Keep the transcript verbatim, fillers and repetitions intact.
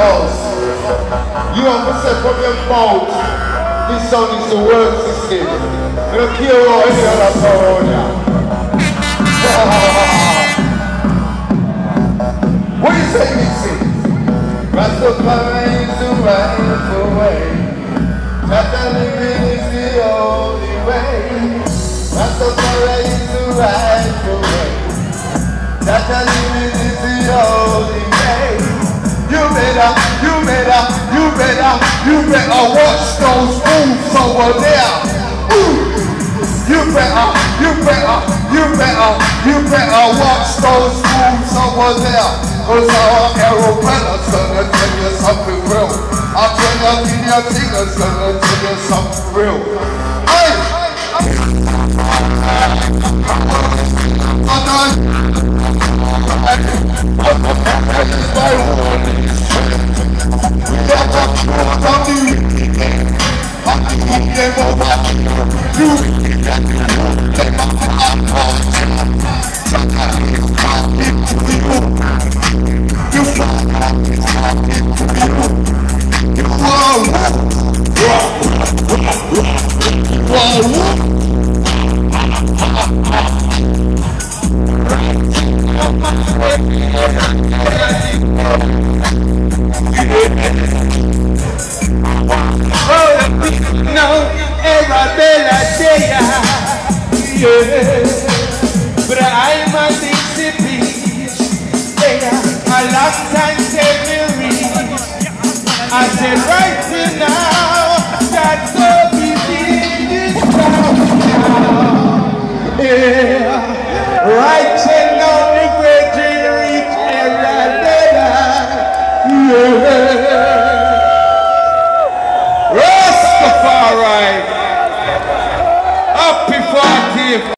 house. You have to set from your mouth. This sound is the world system. You don't care about any other power here. What do you say, Nixie? Rastafari is the rightful way. That living is the only way. Rastafari is the rightful way. That living is the only way. You better, you better, you better, you better watch those moves over there. Ooh. You better, you better, you better, you better watch those moves over there. Cause our aeroplanet's gonna tell you something real. I'm gonna give you a thing that's gonna tell you something real. Hey! You